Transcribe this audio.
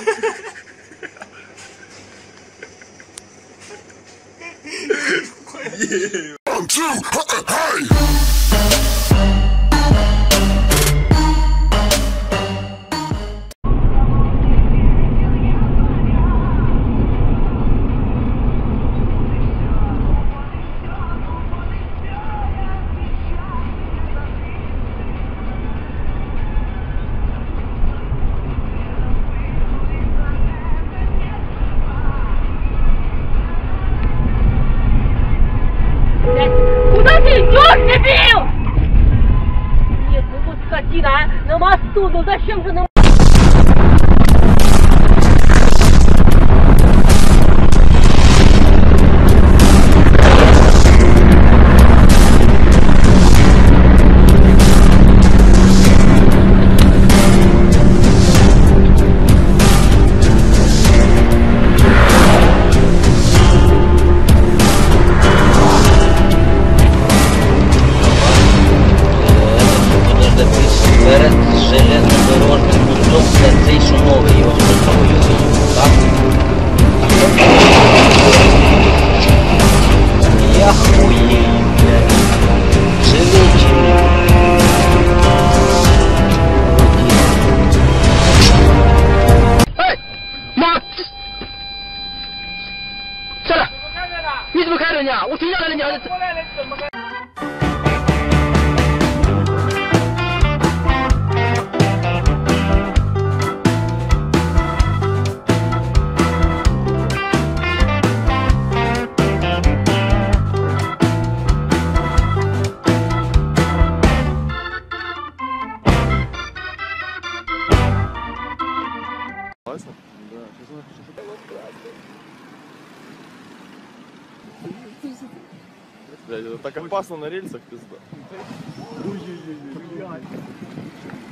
One, two, hey! Куда ты идешь, дебил? Нет, ну вот скотина, на мосту, ну зачем же на... Перед железнодорожним пультом це цей шумовий, його спробую, так? Я хуєю, блядь. Живий чи ні? Ей! Ма! Сяля! 你怎么开人家？我停下来了，你还是？ Блядь, это так опасно на рельсах, пизда. Ой-ой-ой.